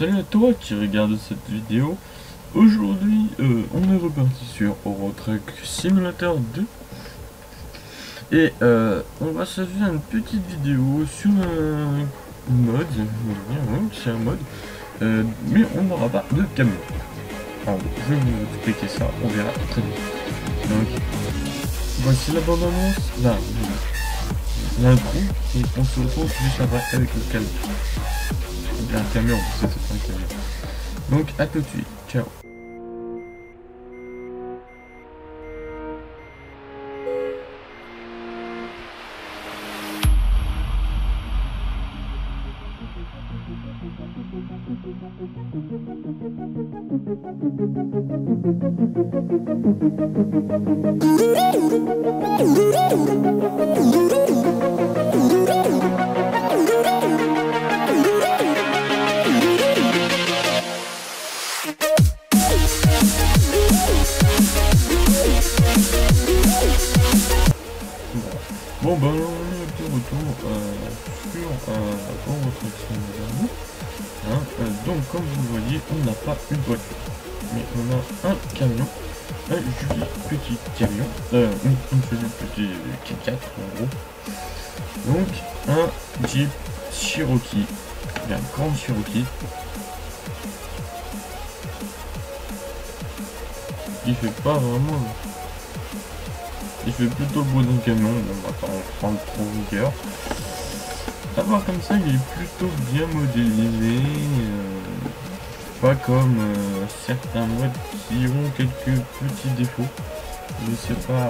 Salut à toi qui regarde cette vidéo. Aujourd'hui, on est reparti sur Euro Truck Simulator 2. Et on va se faire une petite vidéo sur un mode, c'est un mode, mais on n'aura pas de camion. Alors, je vais vous expliquer ça, on verra très vite. Donc, voici la bande-annonce, là, l'intro, et on se retrouve juste après avec le camion. Un camion, c'est pas un camion. Donc à tout de suite, ciao. Bon ben on est de retour sur Euro Truck Simulator 2. Donc comme vous le voyez, on n'a pas une voiture, mais on a un camion, un joli petit camion, une joli petit 4x4 en gros. Donc un Jeep Cherokee, un grand Cherokee. Il fait pas vraiment... Il fait plutôt le beau d'un camion, bon on va pas en prendre trop rigueur. À voir comme ça, il est plutôt bien modélisé, pas comme certains modes qui ont quelques petits défauts. Je sais pas.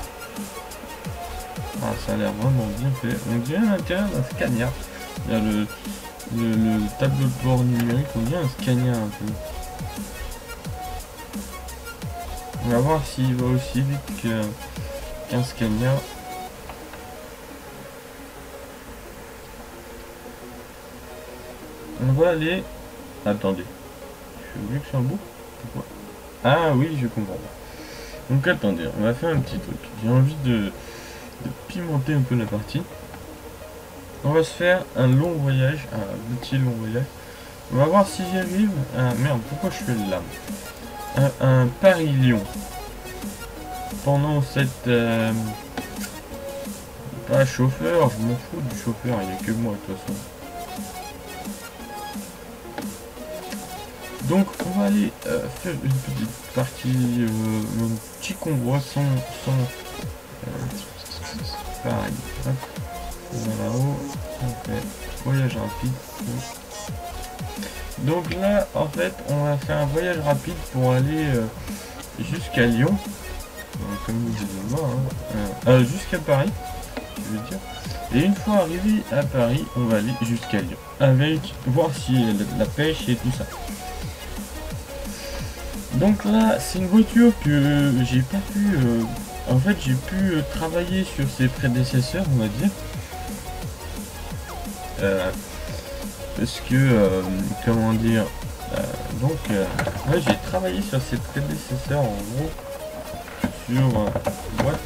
Ah, ça a l'air vraiment bien fait. On dirait à l'intérieur d'un Scania. Il y a le tableau de bord numérique, on dirait un Scania un peu. On va voir s'il va aussi vite qu'un Scania. On va aller... Attendez. Je vu que c'est un bout. Pourquoi? Ah oui, je comprends. Donc attendez, on va faire un petit truc. J'ai envie de pimenter un peu la partie. On va se faire un long voyage, un petit long voyage. On va voir si j'y arrive. Ah merde, pourquoi je fais là? Un Paris-Lyon. Pendant cette... Pas chauffeur, je m'en fous du chauffeur, il n'y a que moi de toute façon. Donc on va aller faire une petite partie, un petit convoi sans pareil. Hop, on va là-haut, on fait voyage rapide. Donc là en fait on va faire un voyage rapide pour aller jusqu'à Lyon. Comme vous pouvez le voir, hein. Jusqu'à Paris, je veux dire. Et une fois arrivé à Paris, on va aller jusqu'à Lyon, avec voir si la pêche et tout ça. Donc là, c'est une voiture que j'ai pas pu, en fait, j'ai pu travailler sur ses prédécesseurs, on va dire, parce que, comment dire, donc, ouais, j'ai travaillé sur ses prédécesseurs en gros. Sur what?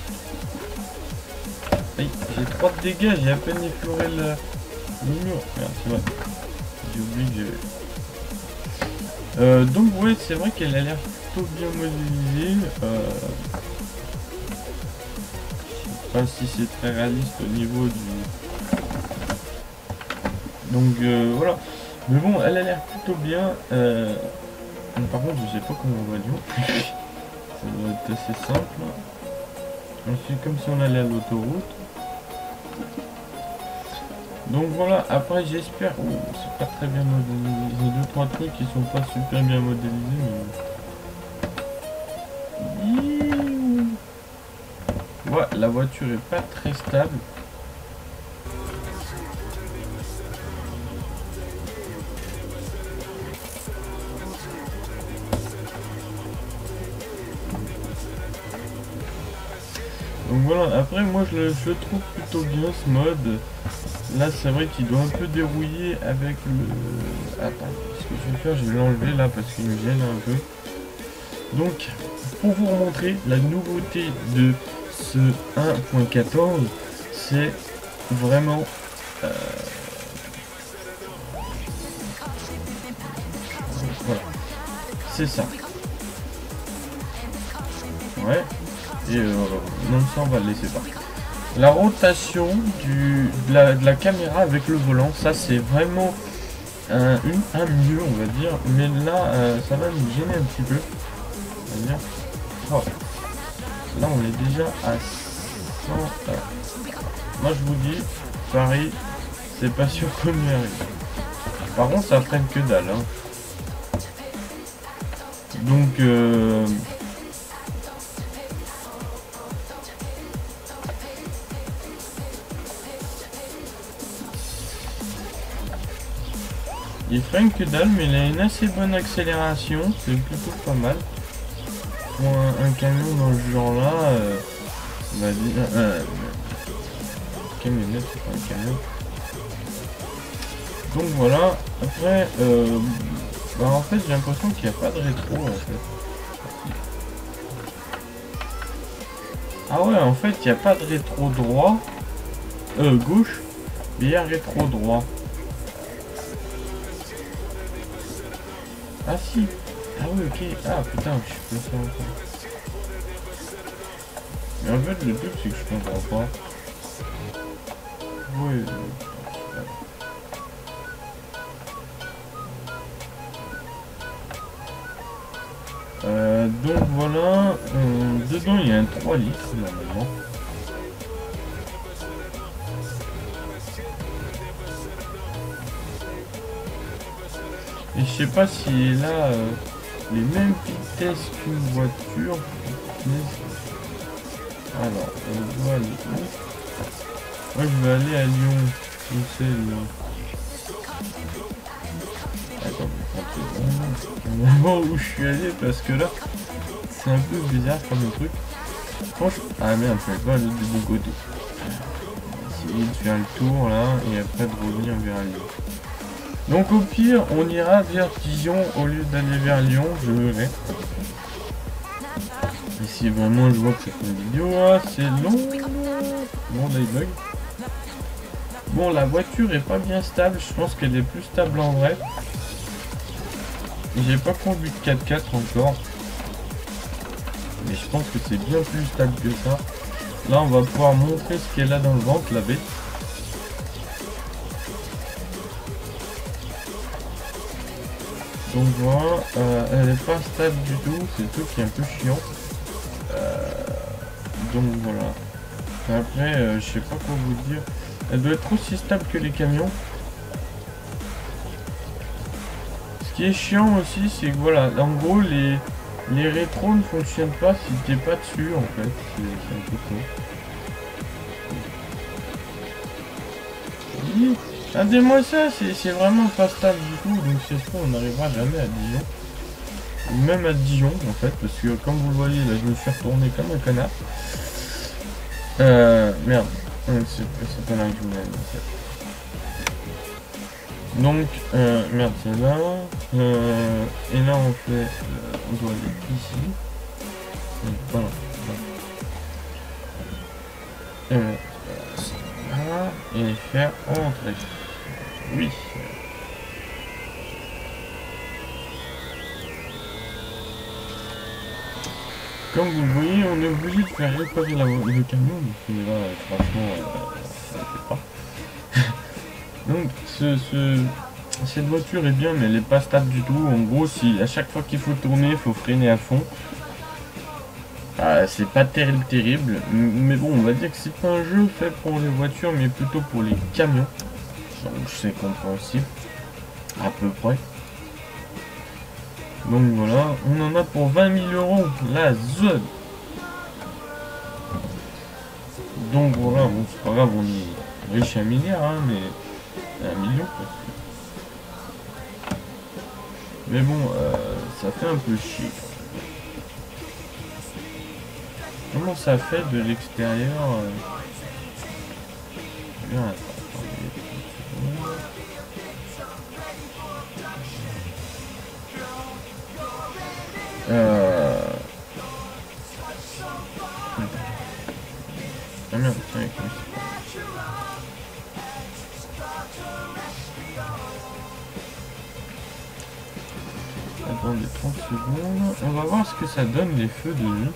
Hey, j'ai 3 de dégâts, j'ai à peine effleuré le mur. Merde, c'est vrai. J'ai oublié que donc ouais, c'est vrai qu'elle a l'air plutôt bien modélisée. Je sais pas si c'est très réaliste au niveau du... Donc voilà. Mais bon, elle a l'air plutôt bien. Par contre, je sais pas comment on va Lyon. Ça doit être assez simple. Ensuite, comme si on allait à l'autoroute. Donc voilà, après j'espère... Oh, c'est pas très bien modélisé. Il y a 2-3 trucs qui sont pas super bien modélisés. Mais... Ouais, la voiture est pas très stable. Donc voilà, après moi je le trouve plutôt bien ce mode. Là c'est vrai qu'il doit un peu dérouiller avec le... Attends, ce que je vais faire, je vais l'enlever là parce qu'il me gêne un peu. Donc, pour vous remontrer la nouveauté de ce 1.14, c'est vraiment C'est ça. Ouais. Et non, ça on va le laisser pas. La rotation de la caméra avec le volant, ça c'est vraiment un mieux on va dire. Mais là ça va nous gêner un petit peu. On va dire. Oh. Là on est déjà à 100. Moi je vous dis, Paris, c'est pas sûr qu'on y arrive. Par contre ça freine que dalle. Hein. Donc il freine que dalle, mais il a une assez bonne accélération, c'est plutôt pas mal. Pour un camion dans ce genre là, on va dire... camionnette, c'est pas un camion. Donc voilà, après, bah en fait j'ai l'impression qu'il n'y a pas de rétro en fait. Ah ouais, en fait il n'y a pas de rétro droit, gauche, mais il y a rétro droit. Ah si. Ah oui, ok. Ah putain, je suis placé encore. Mais en fait le truc c'est que je comprends pas. Ouais. Donc voilà, dedans il y a un 3 litres normalement. Et je sais pas s'il a les mêmes vitesses qu'une voiture. Alors, on doit aller où? Moi je vais aller à Lyon. Où c'est Lyon? Attends, au moment où je suis allé, parce que là, c'est un peu bizarre comme truc. Franchement, ah merde, je vais pas aller du bon côté. Essayer de faire le tour là, et après de revenir vers Lyon. Donc au pire, on ira vers Dijon au lieu d'aller vers Lyon, je verrai. Et si vraiment je vois que c'est une vidéo, c'est long. Bon, là il bug. Bon, la voiture est pas bien stable, je pense qu'elle est plus stable en vrai. J'ai pas conduit de 4x4 encore. Mais je pense que c'est bien plus stable que ça. Là, on va pouvoir montrer ce qu'elle a dans le ventre, la bête. Donc voilà, elle est pas stable du tout, c'est le truc qui est un peu chiant. Donc voilà. Après, je sais pas quoi vous dire. Elle doit être aussi stable que les camions. Ce qui est chiant aussi, c'est que voilà, en gros, les rétros ne fonctionnent pas si t'es pas dessus en fait. C'est un peu con. Oui. Regardez-moi ça, c'est vraiment pas stable du tout, donc c'est sûr on n'arrivera jamais à Dijon. Ou même à Dijon en fait, parce que comme vous le voyez là je me suis retourné comme un connard. Merde, c'est pas là que je voulais aller en fait. Donc, merde c'est là. Et là on fait, on doit aller ici. Donc, voilà. Voilà, et faire entrer. Oui. Comme vous le voyez, on est obligé de faire réparer le camion, donc là, franchement, ça ne fait pas. Donc, cette voiture est bien, mais elle n'est pas stable du tout. En gros, si à chaque fois qu'il faut tourner, il faut freiner à fond. C'est pas terrible, mais bon, on va dire que c'est pas un jeu fait pour les voitures, mais plutôt pour les camions. Donc, c'est compréhensible, à peu près. Donc voilà, on en a pour 20 000 €, la zone. Donc voilà, bon c'est pas grave, on est riche à 1 milliard, hein, mais 1 million quoi. Mais bon, ça fait un peu chier. Comment ça fait de l'extérieur Ah merde, tiens, attendez 30 secondes. On va voir ce que ça donne les feux de vue.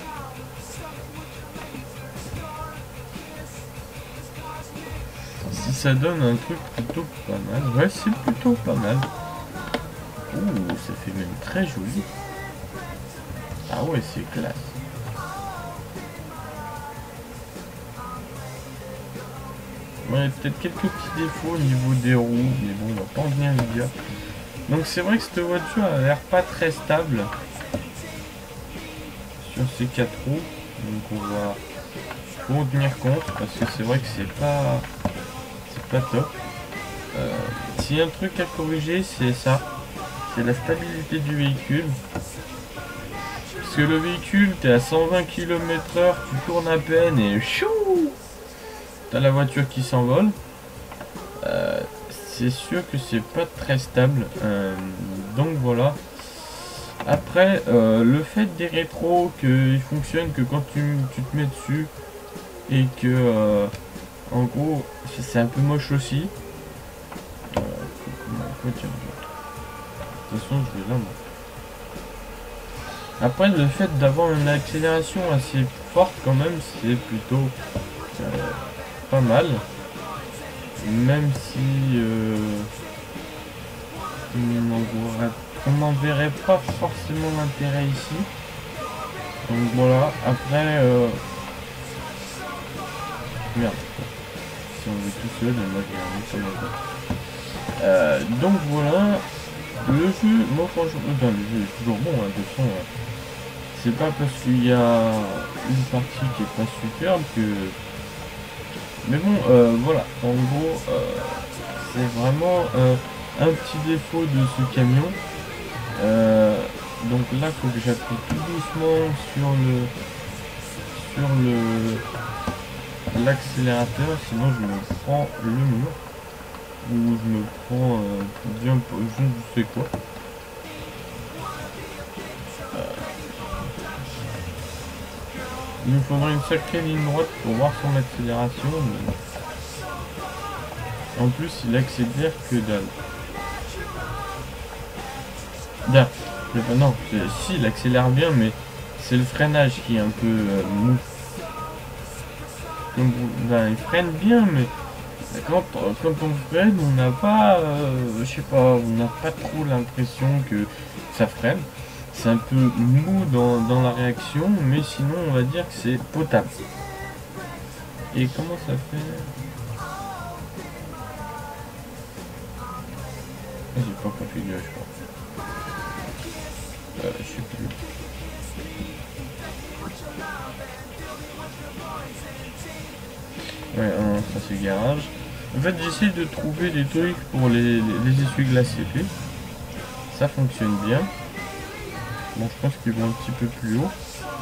Si ça donne un truc plutôt pas mal. Ouais, c'est plutôt pas mal. Ouh, ça fait même très joli. Ah ouais, c'est classe. Ouais, peut-être quelques petits défauts au niveau des roues, mais bon, on va pas en venir les dire. Donc c'est vrai que cette voiture a l'air pas très stable sur ces 4 roues. Donc on va en tenir compte parce que c'est vrai que c'est pas top. S'il y a un truc à corriger, c'est ça. C'est la stabilité du véhicule. Parce que le véhicule, t'es à 120 km/h, tu tournes à peine et chou, t'as la voiture qui s'envole. C'est sûr que c'est pas très stable. Donc voilà. Après, le fait des rétros, qu'ils fonctionnent que quand tu te mets dessus et que en gros c'est un peu moche aussi. De toute façon, je vais là moi. Après, le fait d'avoir une accélération assez forte quand même, c'est plutôt pas mal. Même si on n'en verrait pas forcément l'intérêt ici. Donc voilà, après merde. Si on veut tout seul, moi je vais donc voilà. Le jeu, moi franchement, le jeu est toujours bon, hein, de toute façon. C'est pas parce qu'il y a une partie qui est pas superbe que... Mais bon, voilà, en gros, c'est vraiment un petit défaut de ce camion. Donc là, il faut que j'appuie tout doucement sur l'accélérateur, sinon je me prends le mur. Ou je me prends bien, je ne sais quoi. Il nous faudrait une sacrée ligne droite pour voir son accélération. Mais... en plus, il accélère que dalle. Bien. Non, si, il accélère bien, mais c'est le freinage qui est un peu mou. Ben, il freine bien, mais quand on freine, on n'a pas, je sais pas, on n'a pas trop l'impression que ça freine. C'est un peu mou dans la réaction, mais sinon on va dire que c'est potable. Et comment ça fait? J'ai pas configuré, je crois. Je sais plus. Ouais, ça c'est garage. En fait, j'essaie de trouver des trucs pour les essuie-glaces épais. Ça fonctionne bien. Bon, je pense qu'ils vont un petit peu plus haut.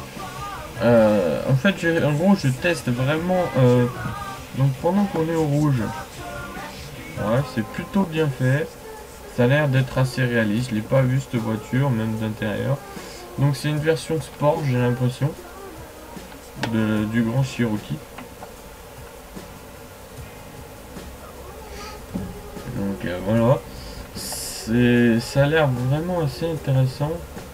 En fait, en gros, je teste vraiment. Donc, pendant qu'on est au rouge, ouais, c'est plutôt bien fait. Ça a l'air d'être assez réaliste. Je l'ai pas vu cette voiture, même d'intérieur. Donc, c'est une version sport, j'ai l'impression, du Grand Cherokee. Donc voilà, ça a l'air vraiment assez intéressant.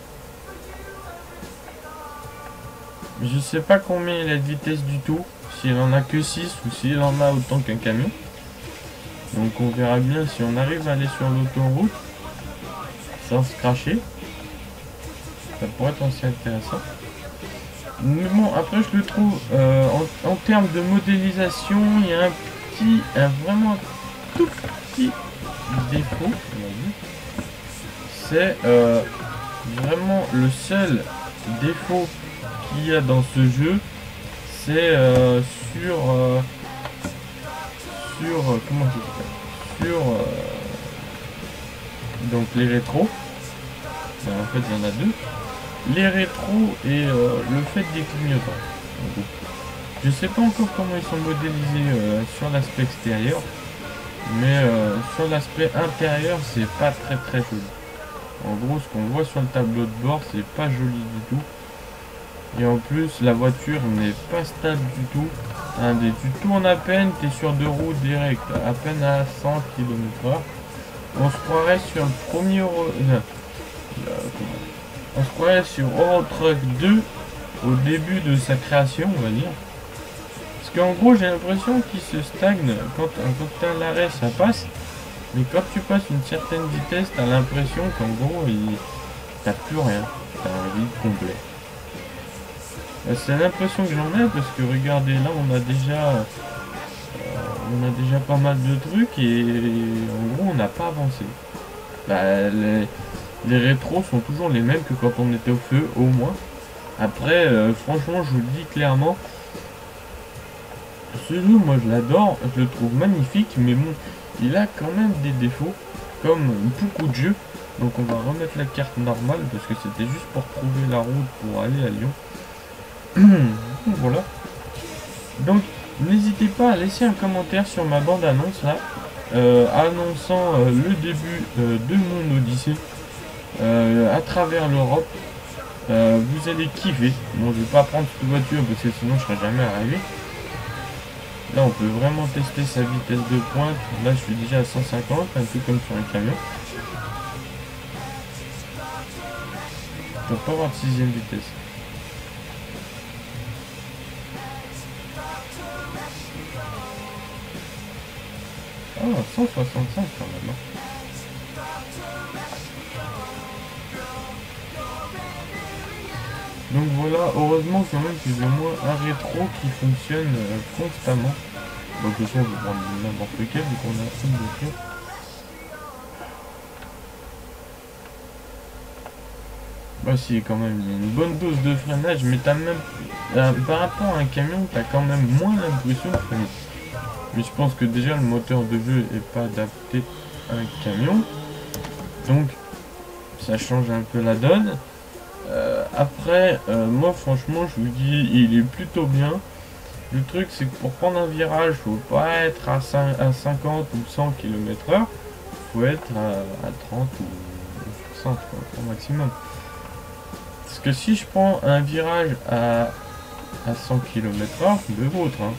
Je sais pas combien il a de vitesse du tout, s'il en a que 6 ou s'il en a autant qu'un camion. Donc on verra bien si on arrive à aller sur l'autoroute sans se cracher. Ça pourrait être assez intéressant. Mais bon, après je le trouve en termes de modélisation, il y a vraiment tout petit défaut. C'est vraiment le seul défaut qu'il y a dans ce jeu, c'est comment je dis, donc les rétros. En fait il y en a deux, les rétros et le fait des clignotants. Donc, je sais pas encore comment ils sont modélisés sur l'aspect extérieur, mais sur l'aspect intérieur c'est pas très joli. En gros, ce qu'on voit sur le tableau de bord, c'est pas joli du tout. Et en plus, la voiture n'est pas stable du tout. Tu tournes à peine, tu es sur 2 roues directes, à peine à 100 km/h. On se croirait sur le premier On se croirait sur Euro Truck 2 au début de sa création, on va dire. Parce qu'en gros, j'ai l'impression qu'il se stagne. Quand t'as un arrêt, ça passe. Mais quand tu passes une certaine vitesse, t'as l'impression qu'en gros, t'as plus rien. T'as un vide complet. C'est l'impression que j'en ai parce que regardez, là, on a déjà pas mal de trucs et en gros, on n'a pas avancé. Bah, les rétros sont toujours les mêmes que quand on était au feu, au moins. Après, franchement, je vous le dis clairement, ce jeu, moi, je l'adore, je le trouve magnifique, mais bon, il a quand même des défauts, comme beaucoup de jeux. Donc on va remettre la carte normale, parce que c'était juste pour trouver la route pour aller à Lyon. Voilà. Donc, n'hésitez pas à laisser un commentaire sur ma bande-annonce, là, annonçant le début de mon Odyssée à travers l'Europe. Vous allez kiffer. Bon, je vais pas prendre cette voiture, parce que sinon je serais jamais arrivé. Là, on peut vraiment tester sa vitesse de pointe. Là, je suis déjà à 150, un peu comme sur un camion. Pour pas avoir de 6ème vitesse. Ah, 165 quand même. Hein. Donc voilà, heureusement quand même que j'ai au moins un rétro qui fonctionne constamment. Donc de toute façon, je vais prendre n'importe lequel vu qu'on a une voiture. Bah si, quand même, il y a une bonne dose de freinage, mais t'as même... par rapport à un camion, t'as quand même moins l'impression de freiner. Mais je pense que déjà le moteur de jeu est pas adapté à un camion. Donc, ça change un peu la donne. Après, moi franchement, je vous dis, il est plutôt bien. Le truc, c'est que pour prendre un virage, faut pas être à 50 ou 100 km/h. Faut être à 30 ou 60 quoi, au maximum. Parce que si je prends un virage à 100 km/h, le vôtre, hein.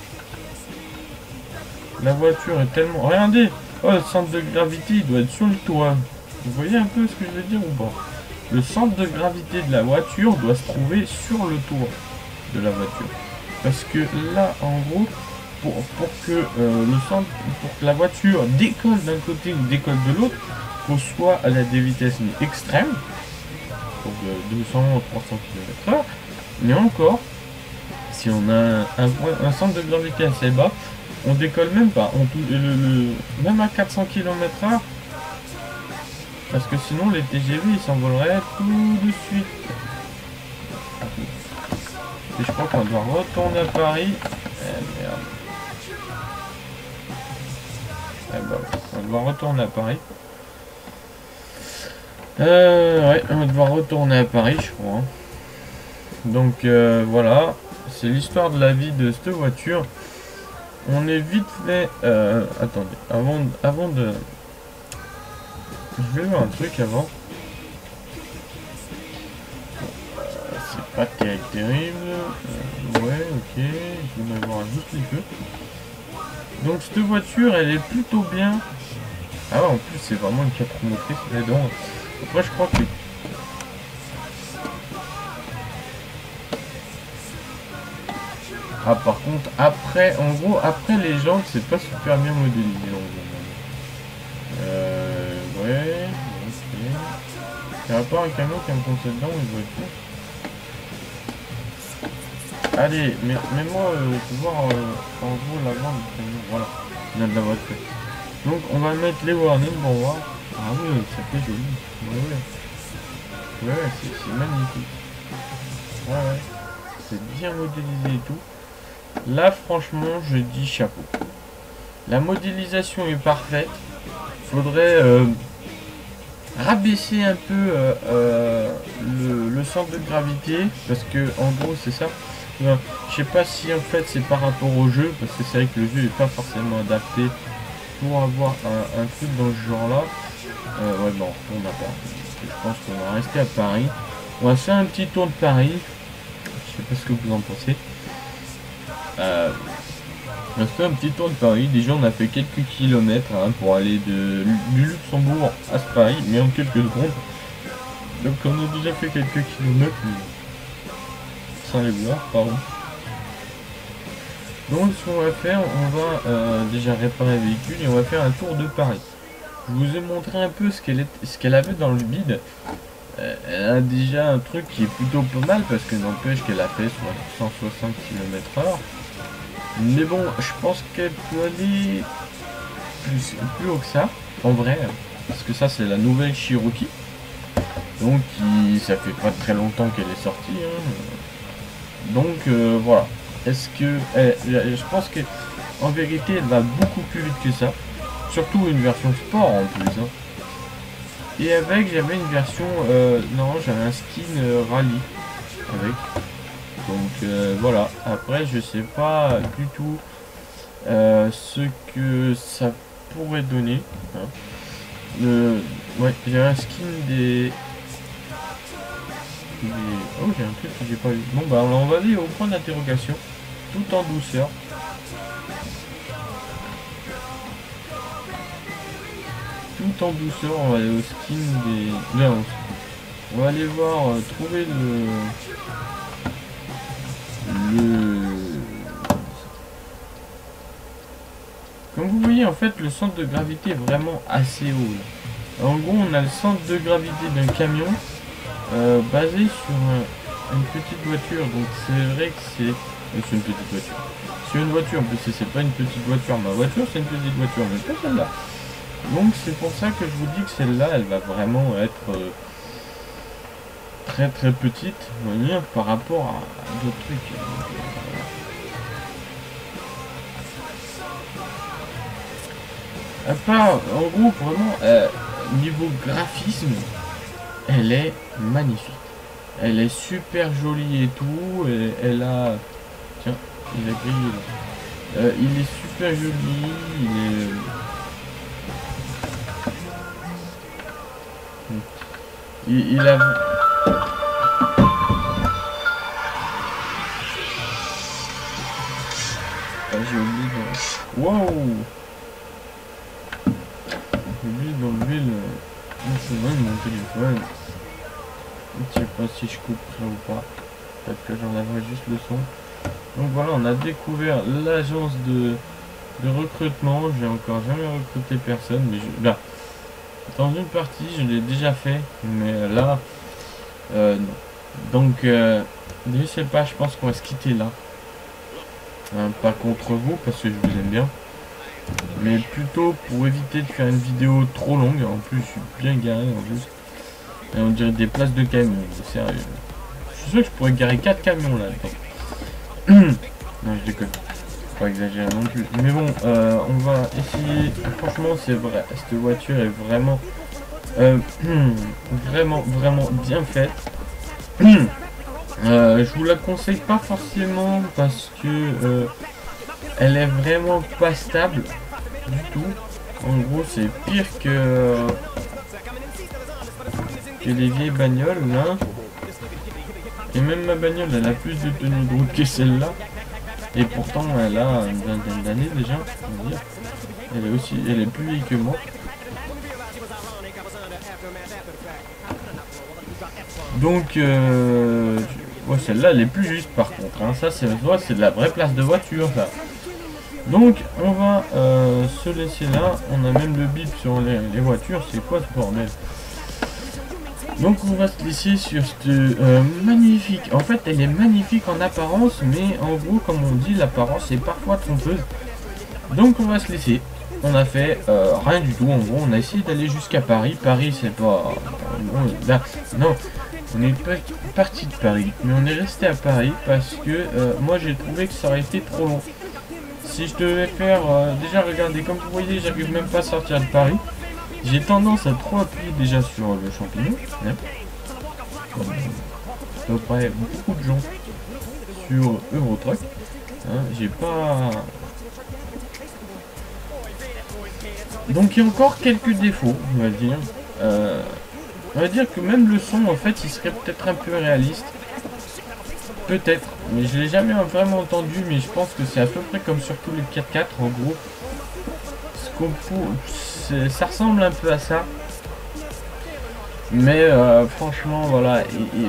La voiture est tellement... Regardez, oh, le centre de gravité, il doit être sur le toit. Vous voyez un peu ce que je veux dire ou pas? Le centre de gravité de la voiture doit se trouver sur le toit de la voiture. Parce que là, en gros, pour que la voiture décolle d'un côté ou décolle de l'autre, faut soit aller à des vitesses extrêmes, donc 200 ou 300 km/h, mais encore, si on a un centre de gravité assez bas, on décolle même pas, même à 400 km/h, parce que sinon les TGV ils s'envoleraient tout de suite. Et je crois qu'on doit retourner à Paris. Eh merde. Eh ben, on va devoir retourner à Paris. Ouais, on va devoir retourner à Paris, je crois. Hein. Donc voilà, c'est l'histoire de la vie de cette voiture. On est vite fait... attendez, avant de... Je vais voir un truc avant. C'est pas terrible. Ouais, ok. Je vais m'avoir juste les feux. Donc cette voiture, elle est plutôt bien. Ah ouais, en plus c'est vraiment une 4 roues motrices dedans. Après je crois que... Ah par contre, après, en gros, après les jantes, c'est pas super bien modélisé. Ouais, ok. Il n'y a pas un camion qui va me foncer dedans ou une voiture. Allez, mais moi, je vais voir en gros l'avant du camion. Voilà, il y a de la voiture. Donc on va mettre les warnings pour voir. Ah oui, ça fait joli. Ouais, c'est magnifique. Ouais, c'est bien modélisé et tout. Là, franchement, je dis chapeau. La modélisation est parfaite. Faudrait rabaisser un peu le centre de gravité. Parce que, en gros, c'est ça. Je sais pas si en fait c'est par rapport au jeu. Parce que c'est vrai que le jeu n'est pas forcément adapté pour avoir un truc dans ce genre-là. Ouais, bon, on retourne à Paris. Je pense qu'on va rester à Paris. On va faire un petit tour de Paris. Je sais pas ce que vous en pensez. On a fait un petit tour de Paris. Déjà on a fait quelques kilomètres hein, pour aller du Luxembourg à Paris, mais en quelques secondes. Donc on a déjà fait quelques kilomètres, sans les vouloir, pardon. Donc ce qu'on va faire, on va déjà réparer le véhicule et on va faire un tour de Paris. Je vous ai montré un peu ce qu'elle avait dans le bide. Elle a déjà un truc qui est plutôt pas mal parce que n'empêche qu'elle a fait 160 km/h. Mais bon, je pense qu'elle peut aller plus haut que ça, en vrai. Parce que ça c'est la nouvelle Cherokee. Donc ça fait pas très longtemps qu'elle est sortie. Hein. Donc voilà. Est-ce que je pense que en vérité elle va beaucoup plus vite que ça. Surtout une version sport en plus. Hein. Et avec j'avais une version non j'avais un skin rallye avec. Donc voilà. Après je sais pas du tout ce que ça pourrait donner. Hein. Ouais j'ai un skin des... Oh j'ai un truc que j'ai pas vu. Bon bah on va aller au point d'interrogation. Tout en douceur. Tout en douceur, on va aller au skin des... Là, on va aller voir, trouver Comme vous voyez, en fait, le centre de gravité est vraiment assez haut. Là. En gros, on a le centre de gravité d'un camion basé sur une petite voiture. Donc c'est vrai que c'est une petite voiture. C'est une voiture, en plus c'est pas une petite voiture. Ma voiture, c'est une petite voiture, mais pas celle-là. Donc c'est pour ça que je vous dis que celle-là, elle va vraiment être très très petite, vous voyez, par rapport à d'autres trucs. À part, en gros, vraiment, niveau graphisme, elle est magnifique. Elle est super jolie et tout, et elle a... Tiens, il a grillé là. Il est super joli, il est... Il a... Ah, j'ai oublié de... Waouh! J'ai oublié d'enlever le... C'est vrai, mon téléphone. Je sais pas si je couperai ou pas. Peut-être que j'enlèverai juste le son. Donc voilà, on a découvert l'agence de recrutement. J'ai encore jamais recruté personne, mais là, dans une partie, je l'ai déjà fait, mais là, non. Donc, je sais pas, je pense qu'on va se quitter là. Pas contre vous, parce que je vous aime bien. Mais plutôt pour éviter de faire une vidéo trop longue. En plus, je suis bien garé en plus. Et on dirait des places de camions, sérieux. Je suis sûr que je pourrais garer 4 camions là. Non, je déconne. Pas exagérer non plus. Mais bon, on va essayer. Franchement, c'est vrai. Cette voiture est vraiment, vraiment bien faite. Je vous la conseille pas forcément parce que elle est vraiment pas stable du tout. En gros, c'est pire que les vieilles bagnoles là. Et même ma bagnole, elle a plus de tenue de route que celle-là. Et pourtant, elle a une vingtaine d'années déjà, on va dire. Elle est plus vieille que moi. Donc, ouais, celle-là, elle est plus juste par contre. Hein. Ça, c'est de la vraie place de voiture, ça. Donc, on va se laisser là. On a même le bip sur les voitures. C'est quoi ce bordel? Donc, on va se laisser sur cette magnifique. En fait, elle est magnifique en apparence, mais en gros, comme on dit, l'apparence est parfois trompeuse. Donc, on va se laisser. On a fait rien du tout. En gros, on a essayé d'aller jusqu'à Paris. Paris, c'est pas... Là, non, on est pas parti de Paris, mais on est resté à Paris parce que moi, j'ai trouvé que ça aurait été trop long. Si je devais faire... déjà, regardez, comme vous voyez, j'arrive même pas à sortir de Paris. J'ai tendance à trop appuyer déjà sur le champignon. Hein. À peu près beaucoup de gens sur Eurotruck. Hein, j'ai pas... Donc il y a encore quelques défauts, on va dire. On va dire que même le son, en fait, il serait peut-être un peu réaliste. Peut-être, mais je l'ai jamais vraiment entendu, mais je pense que c'est à peu près comme sur tous les 4x4 en gros. Ça ressemble un peu à ça. Mais franchement, voilà,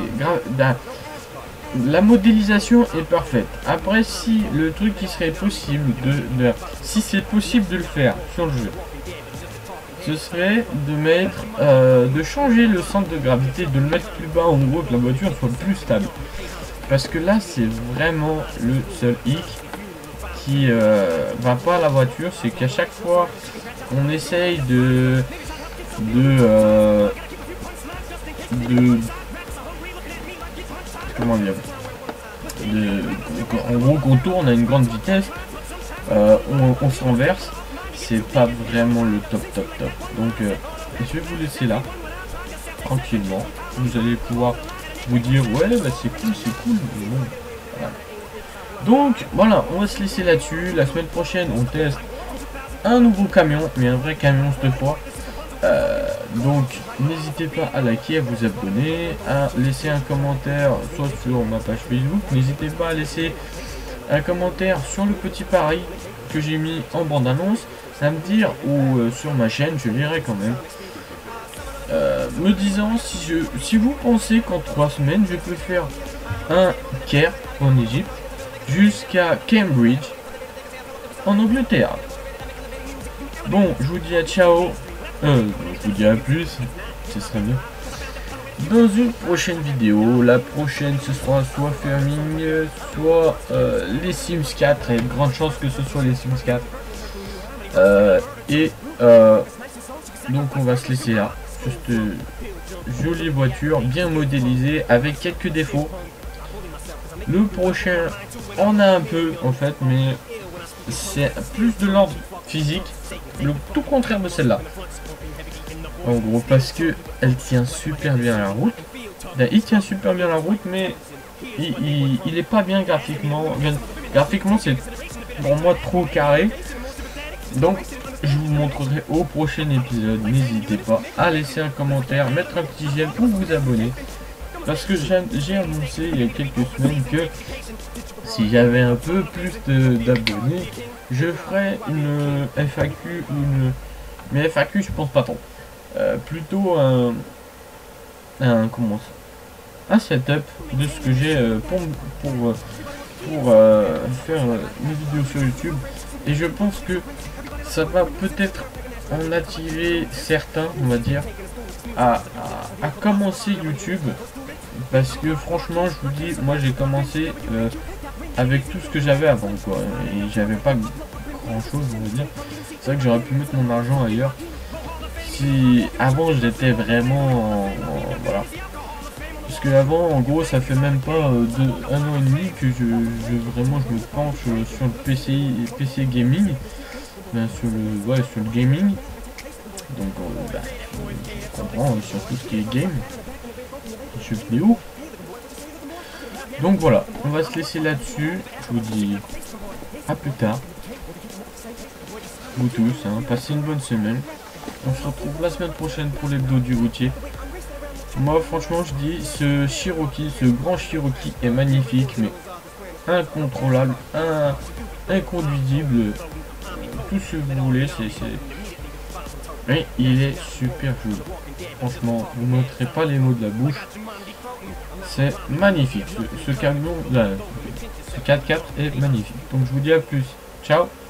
la modélisation est parfaite. Après, si le truc qui serait possible si c'est possible de le faire sur le jeu, ce serait de mettre, de changer le centre de gravité, de le mettre plus bas en gros, que la voiture soit plus stable. Parce que là, c'est vraiment le seul hic qui va pas à la voiture, c'est qu'à chaque fois qu'on essaye comment dire, en gros qu'on tourne à une grande vitesse, on se renverse, c'est pas vraiment le top. Donc je vais vous laisser là tranquillement, vous allez pouvoir vous dire ouais bah c'est cool mais bon, voilà. Donc voilà, on va se laisser là-dessus. La semaine prochaine on teste un nouveau camion, mais un vrai camion cette fois. Donc n'hésitez pas à liker, à vous abonner, à laisser un commentaire soit sur ma page Facebook, n'hésitez pas à laisser un commentaire sur le petit pari que j'ai mis en bande annonce, à me dire ou sur ma chaîne, je verrai quand même, me disant si vous pensez qu'en 3 semaines je peux faire un Caire en Égypte jusqu'à Cambridge en Angleterre. Bon, je vous dis à ciao. Je vous dis à plus, ce serait bien. Dans une prochaine vidéo, la prochaine ce sera soit Farming, soit les Sims 4, et grande chance que ce soit les Sims 4. Donc on va se laisser là. Juste jolie voiture, bien modélisée, avec quelques défauts. Le prochain en a un peu en fait, mais c'est plus de l'ordre physique, le tout contraire de celle-là. En gros, parce que elle tient super bien la route. Il tient super bien la route, mais il est pas bien graphiquement. Graphiquement, c'est pour moi trop carré. Donc, je vous montrerai au prochain épisode. N'hésitez pas à laisser un commentaire, mettre un petit j'aime ou vous abonner. Parce que j'ai annoncé il y a quelques semaines que si j'avais un peu plus d'abonnés, je ferais une FAQ ou une... Mais FAQ, je pense pas trop. Plutôt un setup de ce que j'ai pour faire mes vidéos sur YouTube, et je pense que ça va peut-être en attirer certains, on va dire, à commencer YouTube, parce que franchement je vous dis, moi j'ai commencé avec tout ce que j'avais avant quoi, et j'avais pas grand chose, on va dire. C'est vrai que j'aurais pu mettre mon argent ailleurs. Si avant j'étais vraiment voilà, parce que avant en gros ça fait même pas 1 an et demi que je me penche sur le PC gaming, ben, sur le gaming. Donc je comprends sur tout ce qui est game, jeux vidéo. Donc voilà, on va se laisser là-dessus. Je vous dis à plus tard. Vous tous, hein, passez une bonne semaine. On se retrouve la semaine prochaine pour l'hebdo du routier. Moi franchement je dis, ce Cherokee, ce grand Cherokee est magnifique, mais incontrôlable, inconduisible, tout ce que vous voulez, mais il est super joli. Franchement, vous ne mettrez pas les mots de la bouche. C'est magnifique. Ce camion, là, ce 4x4 est magnifique. Donc je vous dis à plus. Ciao.